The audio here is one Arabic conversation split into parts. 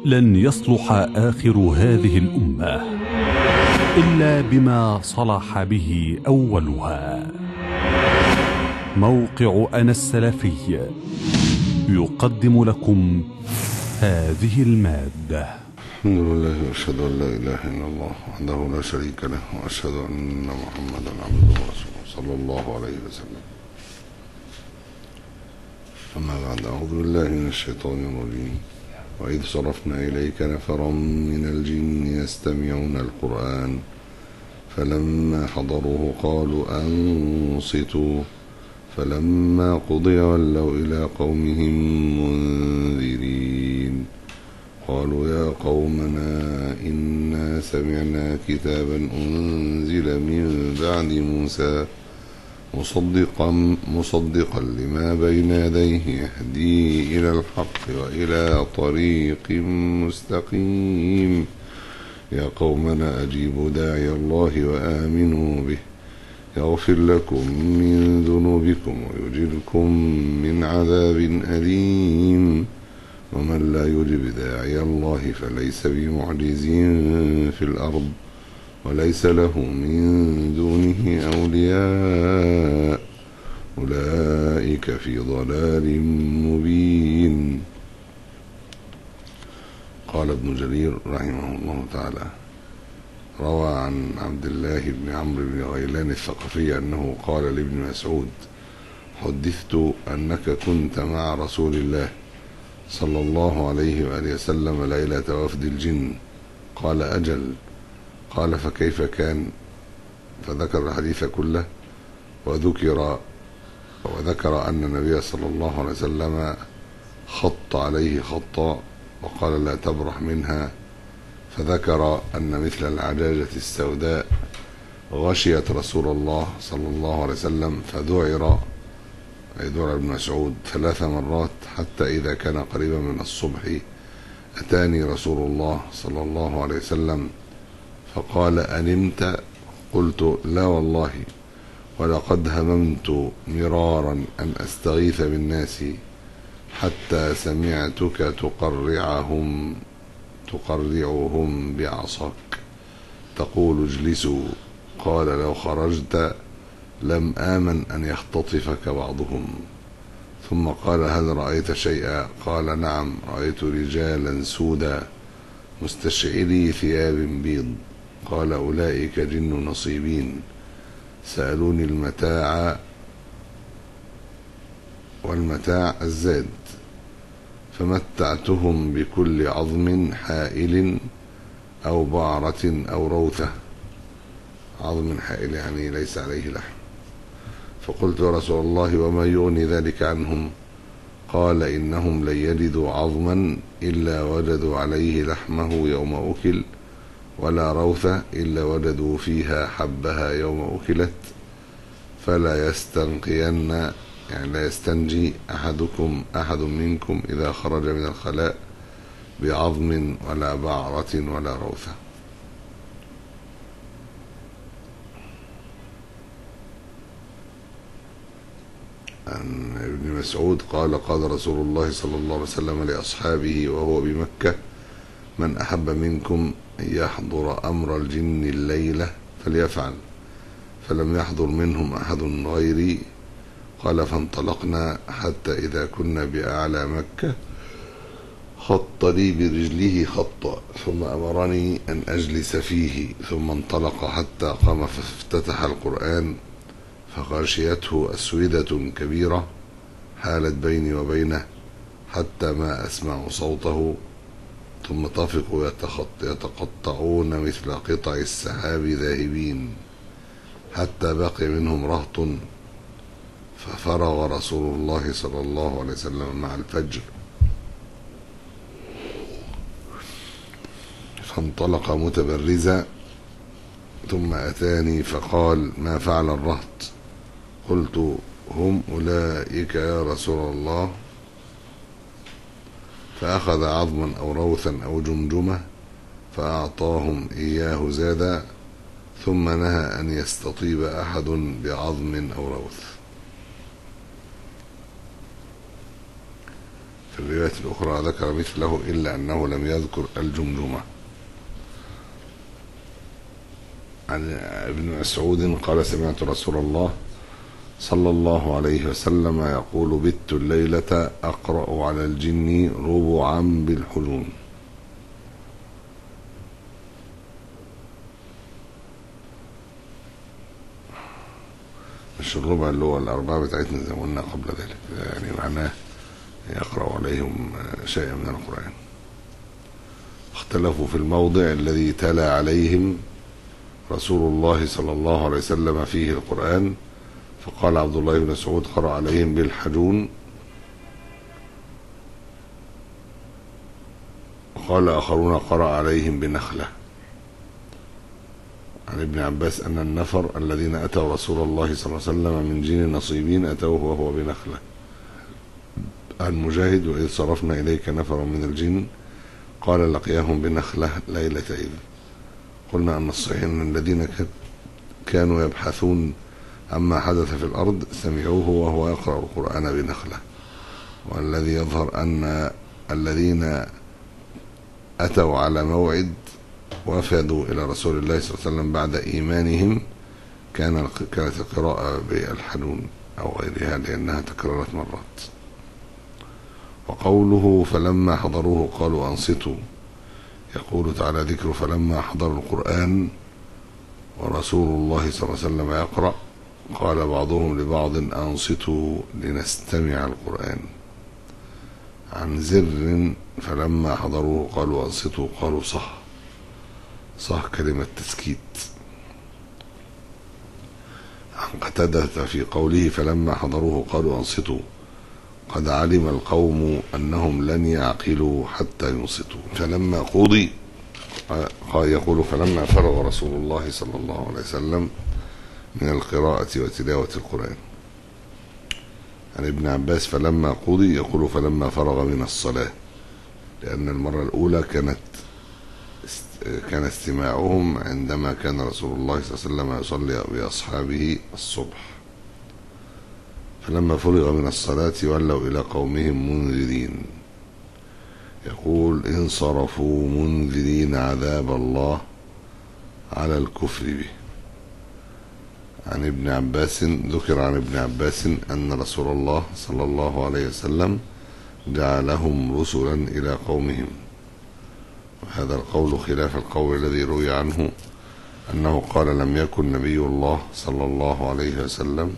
لن يصلح آخر هذه الأمة إلا بما صلح به أولها. موقع أنا السلفي يقدم لكم هذه المادة. الحمد لله وأشهد أن لا إله إلا الله وحده لا شريك له، وأشهد أن محمدا عبده ورسوله صلى الله عليه وسلم. أما بعد، أعوذ بالله من الشيطان الرجيم. وإذ صرفنا إليك نفرا من الجن يستمعون القرآن فلما حضروه قالوا أنصتوا فلما قضي ولوا إلى قومهم منذرين. قالوا يا قومنا إنا سمعنا كتابا أنزل من بعد موسى مصدقا لما بين يديه يهدي إلى الحق وإلى طريق مستقيم. يا قومنا أجيبوا داعي الله وآمنوا به يغفر لكم من ذنوبكم ويجركم من عذاب أليم. ومن لا يجب داعي الله فليس بمعجز في الأرض وليس له من دونه أولياء أولئك في ضلال مبين. قال ابن جرير رحمه الله تعالى: روى عن عبد الله بن عمرو بن غيلان الثقفي أنه قال لابن مسعود: حدثت أنك كنت مع رسول الله صلى الله عليه وآله وسلم ليلة وفد الجن. قال: أجل. قال: فكيف كان؟ فذكر الحديث كله وذكر أن النبي صلى الله عليه وسلم خط عليه خطا وقال: لا تبرح منها. فذكر أن مثل العجاجة السوداء غشيت رسول الله صلى الله عليه وسلم فذعر ابن مسعود 3 مرات، حتى إذا كان قريبا من الصبح أتاني رسول الله صلى الله عليه وسلم فقال: أنمت؟ قلت: لا والله، ولقد هممت مرارا أن أستغيث بالناس حتى سمعتك تقرعهم بعصاك تقول اجلسوا. قال: لو خرجت لم آمن أن يختطفك بعضهم. ثم قال: هل رأيت شيئا؟ قال: نعم، رأيت رجالا سودا مستشعري ثياب بيض. قال: أولئك جن نصيبين سألوني المتاع، والمتاع الزاد، فمتعتهم بكل عظم حائل أو بعرة أو روثة. عظم حائل يعني ليس عليه لحم. فقلت: يا رسول الله، وما يغني ذلك عنهم؟ قال: إنهم لن يجدوا عظما إلا وجدوا عليه لحمه يوم أكل، ولا روثة إلا وجدوا فيها حبها يوم أكلت. فلا يستنقين، يعني لا يستنجي أحد منكم إذا خرج من الخلاء بعظم ولا بعرة ولا روثة. عن ابن مسعود قال: قال رسول الله صلى الله عليه وسلم لأصحابه وهو بمكة: من أحب منكم أن يحضر أمر الجن الليلة فليفعل. فلم يحضر منهم أحد غيري. قال: فانطلقنا حتى إذا كنا بأعلى مكة خط لي برجله خطا، ثم أمرني أن أجلس فيه، ثم انطلق حتى قام فافتتح القرآن فغشيته أسودة كبيرة حالت بيني وبينه حتى ما أسمع صوته، ثم طفقوا يتقطعون مثل قطع السحاب ذاهبين حتى بقي منهم رهط. ففرغ رسول الله صلى الله عليه وسلم مع الفجر، فانطلق متبرزا، ثم أتاني فقال: ما فعل الرهط؟ قلت: هم أولئك يا رسول الله. فأخذ عظما أو روثا أو جمجمة فأعطاهم إياه زادا، ثم نهى أن يستطيب أحد بعظم أو روث. في الرواية الأخرى ذكر مثله إلا أنه لم يذكر الجمجمة. عن ابن مسعود قال سمعت رسول الله صلى الله عليه وسلم يقول بت الليلة أقرأ على الجن ربعا بالحجون. مش الربع اللي هو الأربعة بتاعتنا زي ما قلنا قبل ذلك، يعني معناه يقرأ عليهم شيئا من القرآن. اختلفوا في الموضع الذي تلا عليهم رسول الله صلى الله عليه وسلم فيه القرآن، فقال عبد الله بن مسعود قرأ عليهم بالحجون، وقال آخرون قرأ عليهم بنخلة. عن ابن عباس أن النفر الذين أتوا رسول الله صلى الله عليه وسلم من جن نصيبين أتوه وهو بنخلة. عن مجاهد وإذ صرفنا إليك نفر من الجن قال لقياهم بنخلة ليلة إذ. قلنا أن الصحيح أن الذين كانوا يبحثون عما حدث في الأرض سمعوه وهو يقرأ القرآن بنخلة، والذي يظهر أن الذين أتوا على موعد وفدوا إلى رسول الله صلى الله عليه وسلم بعد إيمانهم كانت القراءة بالحنون أو غيرها لأنها تكررت مرات. وقوله فلما حضروه قالوا أنصتوا، يقول تعالى ذكر فلما حضروا القرآن ورسول الله صلى الله عليه وسلم يقرأ قال بعضهم لبعض أنصتوا لنستمع القرآن. عن زر فلما حضروه قالوا أنصتوا قالوا صح كلمة تسكيت. عن قتادة في قوله فلما حضروه قالوا أنصتوا قد علم القوم أنهم لن يعقلوا حتى ينصتوا. فلما قضي يقول فلما فرغ رسول الله صلى الله عليه وسلم من القراءة وتلاوة القرآن. عن ابن عباس فلما قضي يقول فلما فرغ من الصلاة، لأن المرة الأولى كان استماعهم عندما كان رسول الله صلى الله عليه وسلم يصلي بأصحابه الصبح. فلما فرغ من الصلاة ولوا إلى قومهم منذرين، يقول انصرفوا منذرين عذاب الله على الكفر به. عن ابن عباس ذكر عن ابن عباس أن رسول الله صلى الله عليه وسلم جعلهم رسلا إلى قومهم، وهذا القول خلاف القول الذي روي عنه أنه قال لم يكن نبي الله صلى الله عليه وسلم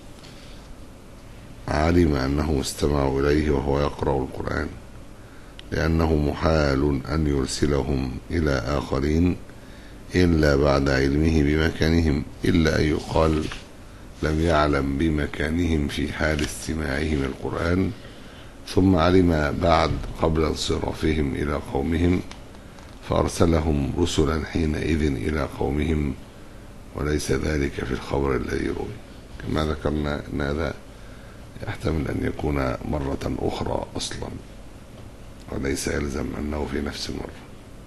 علم أنه استمع إليه وهو يقرأ القرآن، لأنه محال أن يرسلهم إلى آخرين إلا بعد علمه بمكانهم، إلا أن يقال لم يعلم بمكانهم في حال استماعهم القرآن ثم علم بعد قبل انصرافهم إلى قومهم فأرسلهم رسلا حينئذ إلى قومهم، وليس ذلك في الخبر الذي روي. كما ذكرنا أن هذا يحتمل أن يكون مرة أخرى أصلا، وليس يلزم أنه في نفس المرة.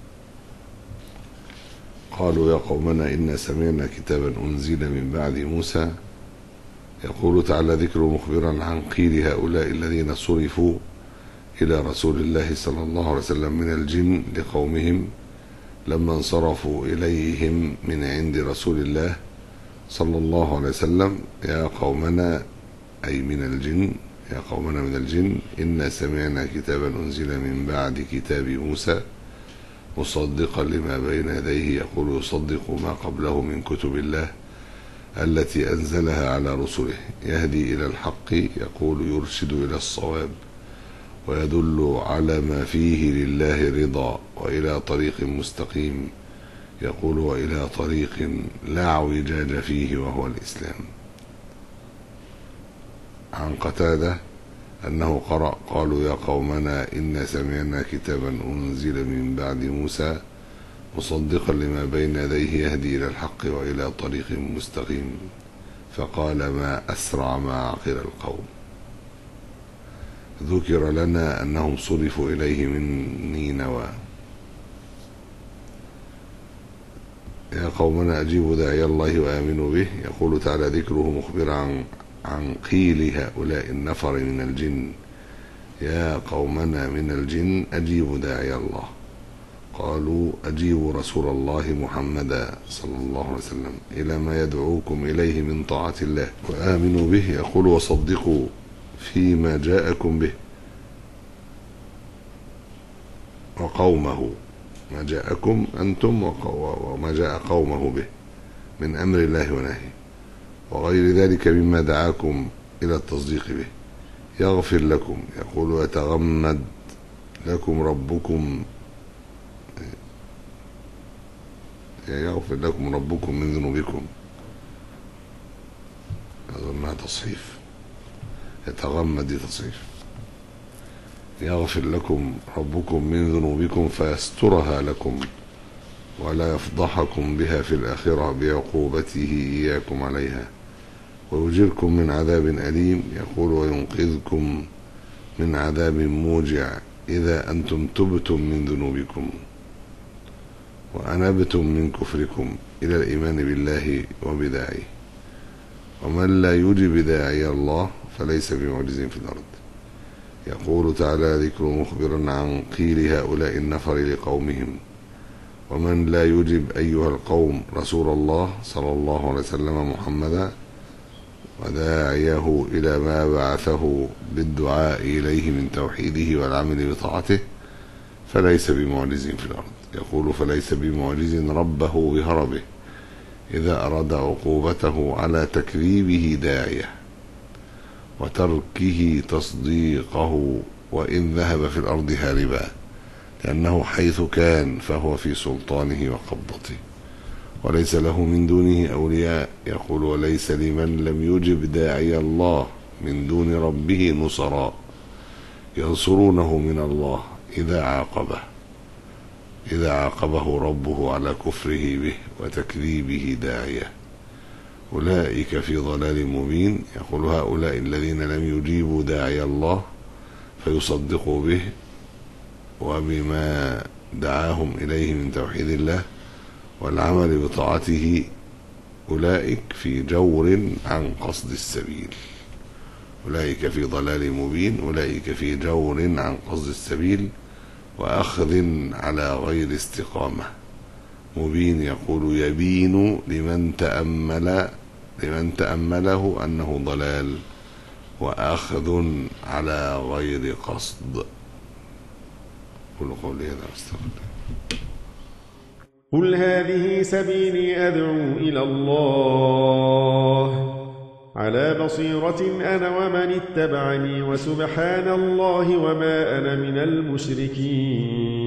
قالوا يا قومنا إنا سمعنا كتابا أنزل من بعد موسى، يقول تعالى ذكر مخبرا عن قيل هؤلاء الذين صرفوا إلى رسول الله صلى الله عليه وسلم من الجن لقومهم لما انصرفوا إليهم من عند رسول الله صلى الله عليه وسلم يا قومنا أي من الجن، يا قومنا من الجن إنا سمعنا كتابا أنزل من بعد كتاب موسى مصدقا لما بين يديه، يقول يصدق ما قبله من كتب الله التي أنزلها على رسله، يهدي إلى الحق، يقول يرشد إلى الصواب، ويدل على ما فيه لله رضا، وإلى طريق مستقيم، يقول وإلى طريق لا اعوجاج فيه وهو الإسلام. عن قتادة أنه قرأ قالوا يا قومنا إنا سمعنا كتابا أنزل من بعد موسى مصدقا لما بين يديه يهدي إلى الحق وإلى طريق مستقيم، فقال ما أسرع ما عقل القوم. ذكر لنا أنهم صرفوا إليه من نينوى. يا قومنا أجيبوا داعي الله وآمنوا به، يقول تعالى ذكره مخبرا عن قيل هؤلاء النفر من الجن، يا قومنا من الجن أجيبوا داعي الله. قالوا أجيبوا رسول الله محمدا صلى الله عليه وسلم إلى ما يدعوكم إليه من طاعة الله وآمنوا به. يقول وصدقوا فيما جاءكم به وقومه، ما جاءكم أنتم وما جاء قومه به من أمر الله ونهيه وغير ذلك مما دعاكم إلى التصديق به. يغفر لكم، يقول يتغمد لكم ربكم، يغفر لكم ربكم من ذنوبكم، أظنها تصحيف، يتغمد تصحيف. يغفر لكم ربكم من ذنوبكم فيسترها لكم ولا يفضحكم بها في الآخرة بعقوبته إياكم عليها ويجركم من عذاب أليم. يقول وينقذكم من عذاب موجع إذا أنتم تبتم من ذنوبكم وأنبتم من كفركم إلى الإيمان بالله وبداعيه. ومن لا يجب داعي الله فليس بمعجز في الأرض. يقول تعالى ذكر مخبرا عن قيل هؤلاء النفر لقومهم ومن لا يجب أيها القوم رسول الله صلى الله عليه وسلم محمدا وداعيه إلى ما بعثه بالدعاء إليه من توحيده والعمل بطاعته فليس بمعجز في الأرض. يقول فليس بمعجز ربه بهربه إذا أراد عقوبته على تكذيبه داعيه وتركه تصديقه وإن ذهب في الأرض هاربا، لأنه حيث كان فهو في سلطانه وقبضته وليس له من دونه أولياء. يقول وليس لمن لم يجب داعي الله من دون ربه نصراء ينصرونه من الله إذا عاقبه ربه على كفره به وتكذيبه داعيه. أولئك في ضلال مبين. يقول هؤلاء الذين لم يجيبوا داعي الله فيصدقوا به وبما دعاهم إليه من توحيد الله والعمل بطاعته أولئك في جور عن قصد السبيل. أولئك في ضلال مبين، أولئك في جور عن قصد السبيل وأخذ على غير استقامة. مبين يقول يبين لمن تأمله أنه ضلال وأخذ على غير قصد. قل قولي هذا واستغفر. قل هذه سبيلي أدعو إلى الله على بصيرة أنا ومن اتبعني وسبحان الله وما أنا من المشركين.